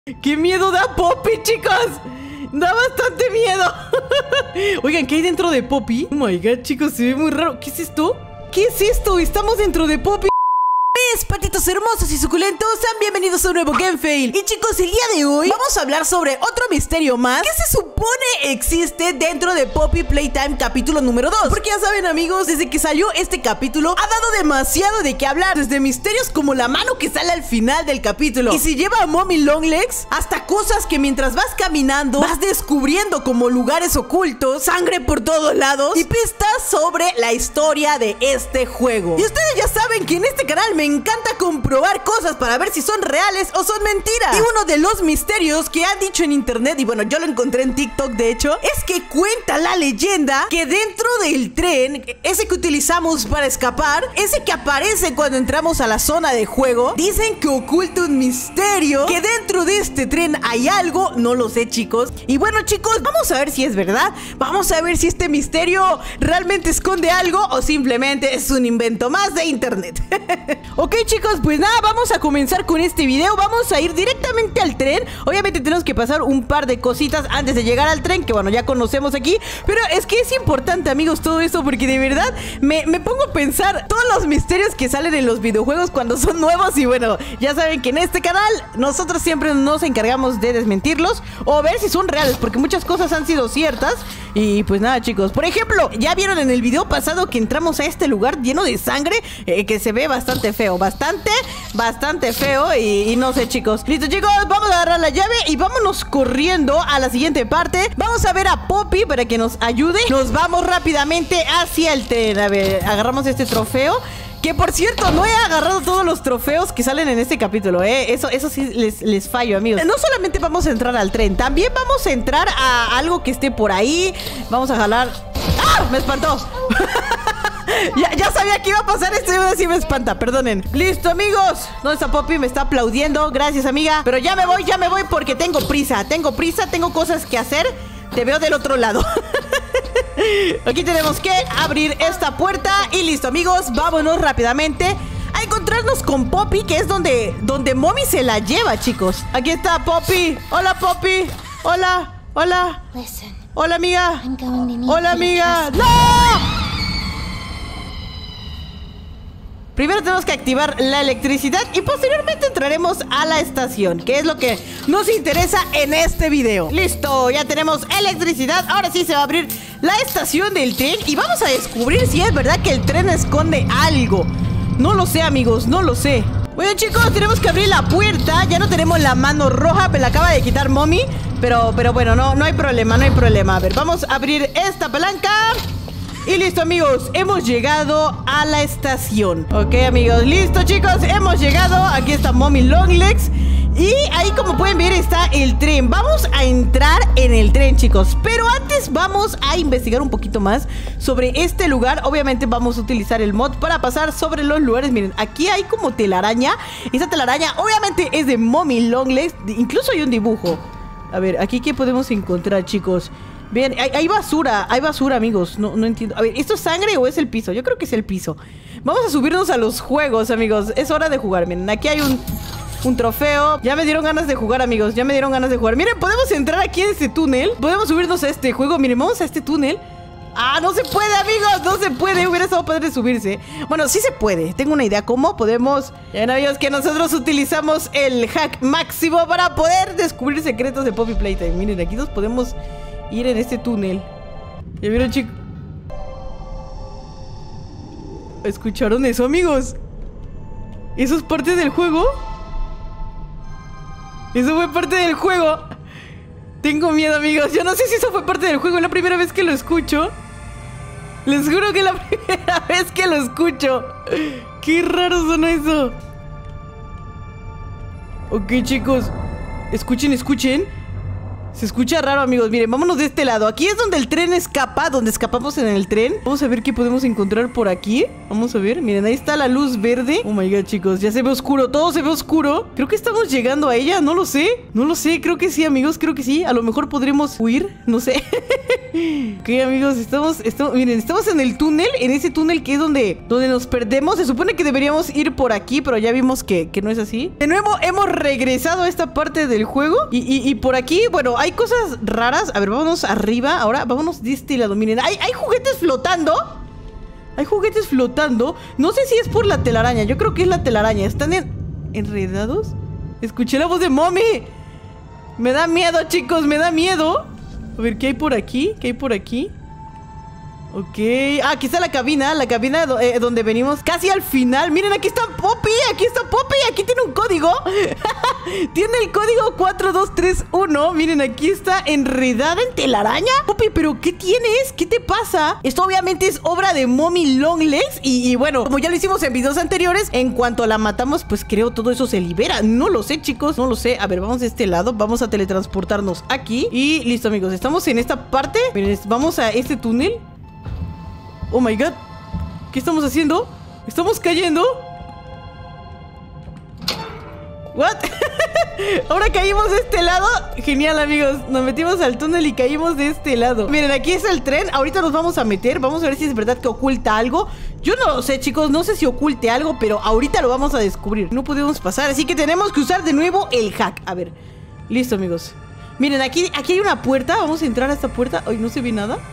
¡Qué miedo da Poppy, chicos! Da bastante miedo. Oigan, ¿qué hay dentro de Poppy? Oh my god, chicos, se ve muy raro. ¿Qué es esto? ¿Qué es esto? Estamos dentro de Poppy. Patitos hermosos y suculentos, sean bienvenidos a un nuevo Game Fail. Y chicos, el día de hoy vamos a hablar sobre otro misterio más que se supone existe dentro de Poppy Playtime capítulo número 2. Porque ya saben, amigos, desde que salió este capítulo ha dado demasiado de qué hablar. Desde misterios como la mano que sale al final del capítulo y si lleva a Mommy Longlegs, hasta cosas que mientras vas caminando vas descubriendo como lugares ocultos, sangre por todos lados y pistas sobre la historia de este juego. Y ustedes ya saben que en este canal me encanta comprobar cosas para ver si son reales o son mentiras. Y uno de los misterios que han dicho en internet, y bueno, yo lo encontré en TikTok de hecho, es que cuenta la leyenda que dentro del tren, ese que utilizamos para escapar, ese que aparece cuando entramos a la zona de juego, dicen que oculta un misterio, que dentro de este tren hay algo, no lo sé, chicos. Y bueno, chicos, vamos a ver si es verdad. Vamos a ver si este misterio realmente esconde algo o simplemente es un invento más de internet. Ok, chicos, pues nada, vamos a comenzar con este video. Vamos a ir directamente al tren. Obviamente tenemos que pasar un par de cositas antes de llegar al tren, que bueno, ya conocemos aquí. Pero es que es importante, amigos, todo esto, porque de verdad me pongo a pensar todos los misterios que salen en los videojuegos cuando son nuevos. Y bueno, ya saben que en este canal nosotros siempre nos encargamos de desmentirlos o ver si son reales, porque muchas cosas han sido ciertas. Y pues nada, chicos, por ejemplo, ya vieron en el video pasado que entramos a este lugar lleno de sangre, que se ve bastante feo, bastante feo y no sé, chicos. Listo, chicos, vamos a agarrar la llave y vámonos corriendo a la siguiente parte. Vamos a ver a Poppy para que nos ayude. Nos vamos rápidamente hacia el tren. A ver, agarramos este trofeo, que por cierto, no he agarrado todos los trofeos que salen en este capítulo, Eso sí les fallo, amigos. No solamente vamos a entrar al tren, también vamos a entrar a algo que esté por ahí. Vamos a jalar. ¡Ah! Me espantó. Ya sabía que iba a pasar esto y ahora sí me espanta, perdonen. Listo, amigos. ¿Dónde está Poppy? Me está aplaudiendo. Gracias, amiga. Pero ya me voy porque tengo prisa, tengo cosas que hacer. Te veo del otro lado. Aquí tenemos que abrir esta puerta. Y listo, amigos, vámonos rápidamente a encontrarnos con Poppy, que es donde Mommy se la lleva, chicos. Aquí está Poppy. Hola, Poppy. Hola. Hola, amiga. Hola, amiga. ¡No! Primero tenemos que activar la electricidad y posteriormente entraremos a la estación, que es lo que nos interesa en este video. Listo, ya tenemos electricidad. Ahora sí se va a abrir la estación del tren y vamos a descubrir si es verdad que el tren esconde algo. No lo sé, amigos, no lo sé. Bueno, chicos, tenemos que abrir la puerta. Ya no tenemos la mano roja, me la acaba de quitar Mommy. Pero bueno, no hay problema, A ver, vamos a abrir esta palanca. Y listo, amigos, hemos llegado a la estación. Ok, amigos, listo, chicos, hemos llegado. Aquí está Mommy Longlegs. Y ahí, como pueden ver, está el tren. Vamos a entrar en el tren, chicos, pero antes vamos a investigar un poquito más sobre este lugar. Obviamente vamos a utilizar el mod para pasar sobre los lugares. Miren, aquí hay como telaraña. Esta telaraña obviamente es de Mommy Longlegs. Incluso hay un dibujo. A ver, aquí ¿qué podemos encontrar, chicos? Bien, hay basura, amigos. No entiendo. A ver, ¿esto es sangre o es el piso? Yo creo que es el piso. Vamos a subirnos a los juegos, amigos. Es hora de jugar. Miren, aquí hay un trofeo. Ya me dieron ganas de jugar, amigos. Miren, podemos entrar aquí en este túnel. Podemos subirnos a este juego. Miren, vamos a este túnel. ¡Ah, no se puede, amigos! No se puede, hubiera estado padre subirse. Bueno, sí se puede, tengo una idea. ¿Cómo podemos? Ya no, amigos, que nosotros utilizamos el hack máximo para poder descubrir secretos de Poppy Playtime. Miren, aquí nos podemos ir en este túnel. ¿Ya vieron, chicos? ¿Escucharon eso, amigos? ¿Eso es parte del juego? Eso fue parte del juego. Tengo miedo, amigos. Yo no sé si eso fue parte del juego. Es la primera vez que lo escucho. Les juro que es la primera vez que lo escucho. Qué raro sonó eso. Ok, chicos, escuchen. Se escucha raro, amigos. Miren, vámonos de este lado. Aquí es donde el tren escapa, donde escapamos en el tren. Vamos a ver qué podemos encontrar por aquí. Vamos a ver, miren, ahí está la luz verde. Oh my god, chicos, ya se ve oscuro, todo se ve oscuro. Creo que estamos llegando a ella, no lo sé. No lo sé, creo que sí, amigos, creo que sí. A lo mejor podremos huir, no sé. Ok, amigos, miren, estamos en el túnel. En ese túnel que es donde nos perdemos. Se supone que deberíamos ir por aquí, pero ya vimos que no es así. De nuevo, hemos regresado a esta parte del juego. Y por aquí, bueno, hay cosas raras. A ver, vámonos arriba. Ahora, vámonos de este lado. Miren, hay juguetes flotando. Hay juguetes flotando. No sé si es por la telaraña. Yo creo que es la telaraña. ¿Están enredados? Escuché la voz de Mommy. Me da miedo, chicos, me da miedo. A ver, ¿qué hay por aquí? ¿Qué hay por aquí? Ok. Ah, aquí está la cabina donde venimos casi al final. Miren, aquí está Poppy. Aquí está Poppy. Aquí tiene un código. Tiene el código 4231. Miren, aquí está enredada en telaraña. Poppy, ¿pero qué tienes? ¿Qué te pasa? Esto obviamente es obra de Mommy Longlegs. Y bueno, como ya lo hicimos en videos anteriores, en cuanto la matamos, pues creo todo eso se libera. No lo sé, chicos, no lo sé. A ver, vamos de este lado. Vamos a teletransportarnos aquí. Y listo, amigos, estamos en esta parte. Miren, vamos a este túnel. Oh my god, ¿qué estamos haciendo? ¿Estamos cayendo? ¿What? Ahora caímos de este lado. Genial, amigos, nos metimos al túnel y caímos de este lado. Miren, aquí es el tren, ahorita nos vamos a meter. Vamos a ver si es verdad que oculta algo. Yo no lo sé, chicos, no sé si oculte algo, pero ahorita lo vamos a descubrir. No podemos pasar, así que tenemos que usar de nuevo el hack. A ver, listo, amigos. Miren, aquí hay una puerta. Vamos a entrar a esta puerta. Ay, no se ve nada.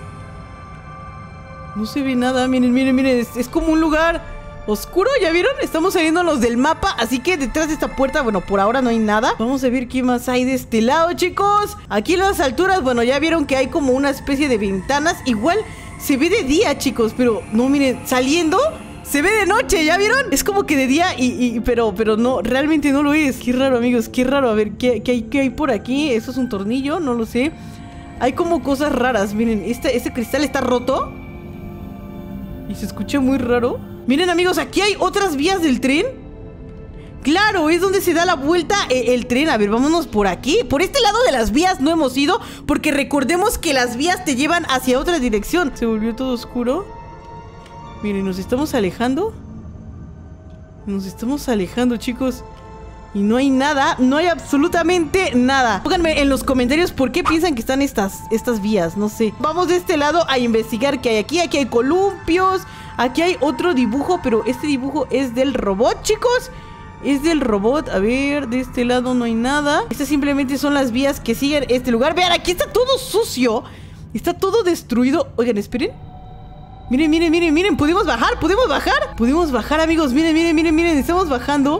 No se ve nada, miren, miren, miren. Es como un lugar oscuro, ¿ya vieron? Estamos saliéndonos del mapa, así que detrás de esta puerta, bueno, por ahora no hay nada. Vamos a ver qué más hay de este lado, chicos. Aquí en las alturas, bueno, ya vieron que hay como una especie de ventanas. Igual se ve de día, chicos, pero no, miren, saliendo se ve de noche, ¿ya vieron? Es como que de día pero no, realmente no lo es. Qué raro, amigos, qué raro. A ver, ¿qué hay por aquí? ¿Eso es un tornillo? No lo sé. Hay como cosas raras, miren, este cristal está roto y se escucha muy raro. Miren, amigos, aquí hay otras vías del tren. Claro, es donde se da la vuelta el tren. A ver, vámonos por aquí. Por este lado de las vías no hemos ido, porque recordemos que las vías te llevan hacia otra dirección. Se volvió todo oscuro. Miren, nos estamos alejando. Nos estamos alejando, chicos. Y no hay nada, no hay absolutamente nada. Pónganme en los comentarios por qué piensan que están estas vías, no sé. Vamos de este lado a investigar qué hay aquí. Aquí hay columpios, aquí hay otro dibujo, pero este dibujo es del robot, chicos. Es del robot. A ver, de este lado no hay nada. Estas simplemente son las vías que siguen este lugar. Vean, aquí está todo sucio. Está todo destruido. Oigan, esperen. Miren, miren, miren, miren. ¿Podemos bajar? ¿Podemos bajar? Podemos bajar, amigos. Miren, miren, miren, miren. Estamos bajando.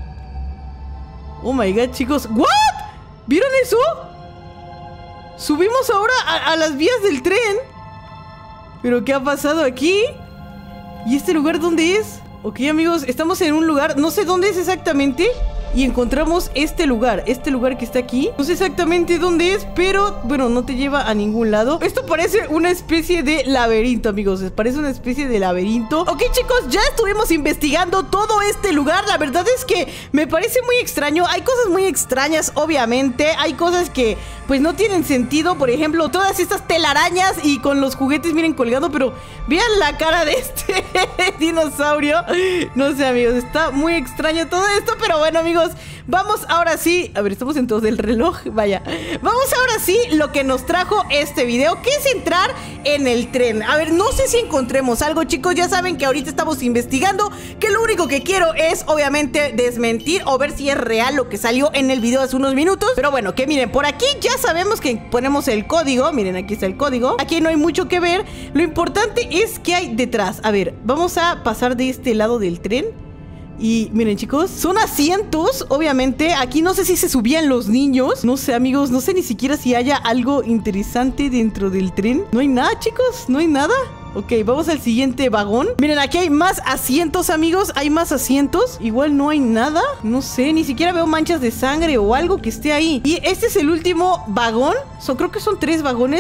Oh my god, chicos. ¿What? ¿Vieron eso? Subimos ahora a las vías del tren. ¿Pero qué ha pasado aquí? ¿Y este lugar dónde es? Ok, amigos, estamos en un lugar, no sé dónde es exactamente, y encontramos este lugar que está aquí. No sé exactamente dónde es, pero bueno, no te lleva a ningún lado. Esto parece una especie de laberinto, amigos. Parece una especie de laberinto. Ok, chicos, ya estuvimos investigando todo este lugar. La verdad es que me parece muy extraño. Hay cosas muy extrañas, obviamente. Hay cosas que pues no tienen sentido. Por ejemplo, todas estas telarañas y con los juguetes, miren, colgando. Pero vean la cara de este dinosaurio. No sé, amigos, está muy extraño todo esto. Pero bueno, amigos, vamos ahora sí. A ver, estamos en todo el reloj, vaya. Vamos ahora sí lo que nos trajo este video, que es entrar en el tren. A ver, no sé si encontremos algo, chicos. Ya saben que ahorita estamos investigando, que lo único que quiero es, obviamente, desmentir o ver si es real lo que salió en el video hace unos minutos. Pero bueno, que miren, por aquí ya sabemos que ponemos el código. Miren, aquí está el código. Aquí no hay mucho que ver. Lo importante es que hay detrás. A ver, vamos a pasar de este lado del tren. Y miren, chicos, son asientos, obviamente. Aquí no sé si se subían los niños. No sé, amigos, no sé ni siquiera si haya algo interesante dentro del tren. No hay nada, chicos, no hay nada. Ok, vamos al siguiente vagón. Miren, aquí hay más asientos, amigos. Hay más asientos. Igual no hay nada. No sé, ni siquiera veo manchas de sangre o algo que esté ahí. Y este es el último vagón. Creo que son 3 vagones.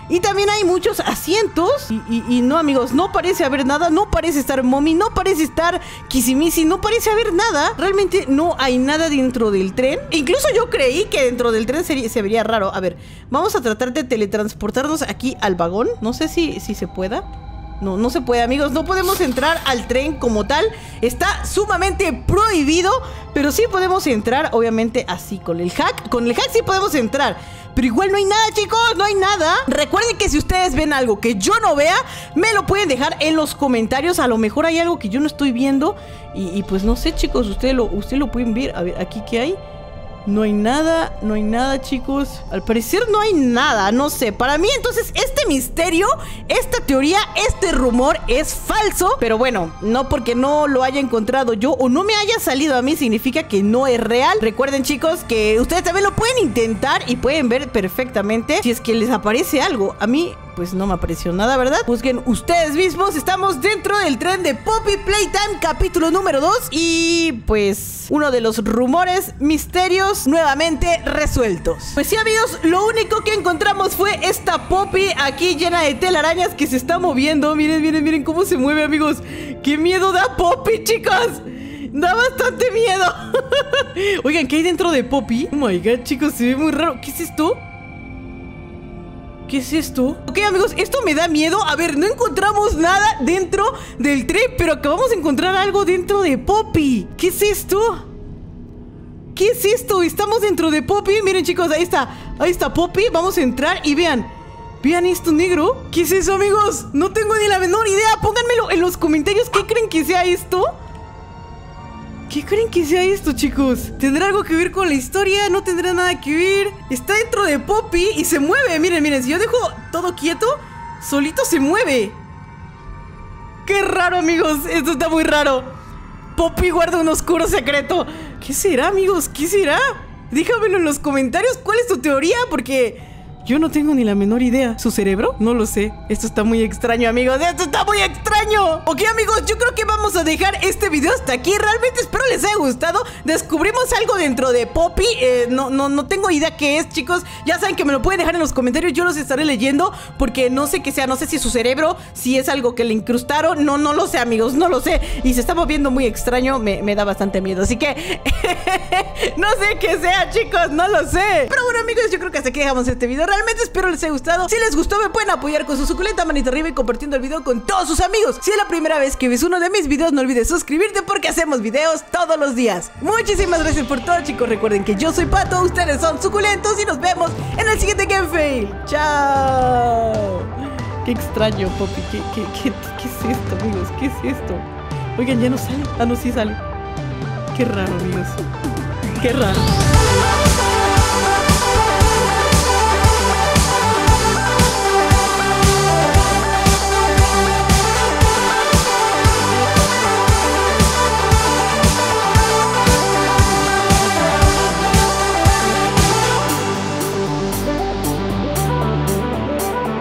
Y también hay muchos asientos. Y no, amigos, no parece haber nada. No parece estar Mommy, no parece estar Kisimisi, no parece haber nada. Realmente no hay nada dentro del tren. Incluso yo creí que dentro del tren se vería raro. A ver, vamos a tratar de teletransportarnos aquí al vagón. No sé si se pueda. No, no se puede, amigos. No podemos entrar al tren como tal. Está sumamente prohibido. Pero sí podemos entrar, obviamente, así con el hack. Con el hack sí podemos entrar. Pero igual no hay nada, chicos, no hay nada. Recuerden que si ustedes ven algo que yo no vea, me lo pueden dejar en los comentarios. A lo mejor hay algo que yo no estoy viendo. Y pues no sé, chicos, ustedes lo pueden ver. A ver, ¿aquí qué hay? No hay nada, chicos. Al parecer no hay nada, no sé. Para mí, entonces, este misterio, esta teoría, este rumor es falso. Pero bueno, no porque no lo haya encontrado yo o no me haya salido a mí significa que no es real. Recuerden, chicos, que ustedes también lo pueden intentar y pueden ver perfectamente si es que les aparece algo. A mí, pues no me apareció nada, ¿verdad? Busquen ustedes mismos. Estamos dentro del tren de Poppy Playtime, capítulo número 2. Y pues uno de los rumores, misterios nuevamente resueltos. Pues sí, amigos, lo único que encontramos fue esta Poppy aquí llena de telarañas que se está moviendo. Miren, miren, miren cómo se mueve, amigos. ¡Qué miedo da Poppy, chicos! Da bastante miedo. Oigan, ¿qué hay dentro de Poppy? Oh my god, chicos, se ve muy raro. ¿Qué es esto? ¿Qué es esto? Ok, amigos, esto me da miedo. A ver, no encontramos nada dentro del tren, pero acabamos de encontrar algo dentro de Poppy. ¿Qué es esto? ¿Qué es esto? Estamos dentro de Poppy. Miren, chicos, ahí está Poppy. Vamos a entrar y vean esto negro. ¿Qué es eso, amigos? No tengo ni la menor idea. Pónganmelo en los comentarios. ¿Qué creen que sea esto? ¿Qué creen que sea esto, chicos? ¿Tendrá algo que ver con la historia? ¿No tendrá nada que ver? Está dentro de Poppy y se mueve. Miren, miren, si yo dejo todo quieto, solito se mueve. ¡Qué raro, amigos! Esto está muy raro. Poppy guarda un oscuro secreto. ¿Qué será, amigos? ¿Qué será? Déjamelo en los comentarios. ¿Cuál es tu teoría? Porque yo no tengo ni la menor idea. ¿Su cerebro? No lo sé. Esto está muy extraño, amigos. ¡Esto está muy extraño! Ok, amigos, yo creo que vamos a dejar este video hasta aquí. Realmente espero les haya gustado. Descubrimos algo dentro de Poppy. No tengo idea qué es, chicos. Ya saben que me lo pueden dejar en los comentarios. Yo los estaré leyendo porque no sé qué sea. No sé si su cerebro, si es algo que le incrustaron. No lo sé, amigos. No lo sé. Y se está moviendo muy extraño. Me da bastante miedo. Así que no sé qué sea, chicos. No lo sé. Pero bueno, amigos, yo creo que hasta aquí dejamos este video. Realmente espero les haya gustado. Si les gustó, me pueden apoyar con su suculenta manita arriba y compartiendo el video con todos sus amigos. Si es la primera vez que ves uno de mis videos, no olvides suscribirte porque hacemos videos todos los días. Muchísimas gracias por todo, chicos. Recuerden que yo soy Pato, ustedes son suculentos y nos vemos en el siguiente Game Fail. ¡Chao! Qué extraño, Poppy. ¿Qué es esto, amigos? ¿Qué es esto? Oigan, ya no sale. Ah, no, sí sale. Qué raro, amigos. Qué raro.